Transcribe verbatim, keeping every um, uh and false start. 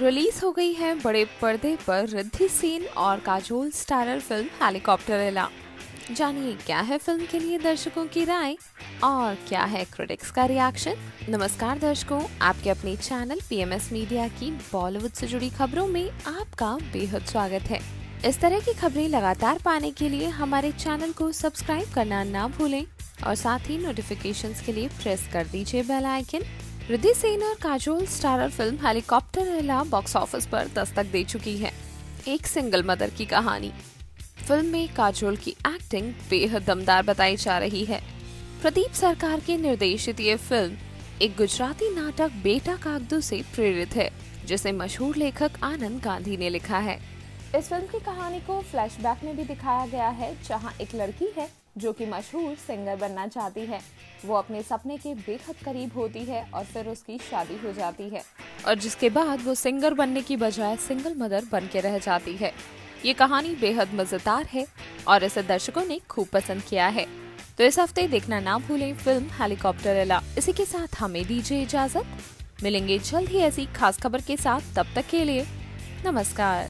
Release हो गई है बड़े पर्दे पर रिद्धि सेन और काजोल स्टारर फिल्म हेलीकॉप्टर एला। जानिए क्या है फिल्म के लिए दर्शकों की राय और क्या है क्रिटिक्स का रिएक्शन। नमस्कार दर्शकों, आपके अपने चैनल पीएमएस मीडिया की बॉलीवुड से जुड़ी खबरों में आपका बेहद स्वागत है। इस तरह की खबरें लगातार पाने के लिए हमारे चैनल को सब्सक्राइब करना ना भूलें और साथ ही नोटिफिकेशंस के लिए प्रेस कर दीजिए बेल आइकन। रिद्धि सेन और Kajol starrer film helicopter Eela box office पर दस्तक दे चुकी है। एक सिंगल मदर की कहानी। फिल्म में काजोल की एक्टिंग बेहद दमदार बताई जा रही है। प्रदीप सरकार के निर्देशित ये फिल्म एक गुजराती नाटक बेटा कागदू से प्रेरित है, जिसे मशहूर लेखक आनंद गांधी ने लिखा है। इस फिल्म की कहानी को फ्लैशबैक में भी दिखाया गया है, जहां एक लड़की है जो कि मशहूर सिंगर बनना चाहती है। वो अपने सपने के बेहद करीब होती है और फिर उसकी शादी हो जाती है और जिसके बाद वो सिंगर बनने की बजाय सिंगल मदर बन के रह जाती है। ये कहानी बेहद मजेदार है और इसे दर्शकों ने खूब पसंद किया है। तो इस हफ्ते देखना ना भूलें फिल्म हेलीकॉप्टर एला। इसी के साथ हमें दीजिए इजाजत। मिलेंगे जल्द ही ऐसी खास खबर के साथ, तब तक के लिए नमस्कार।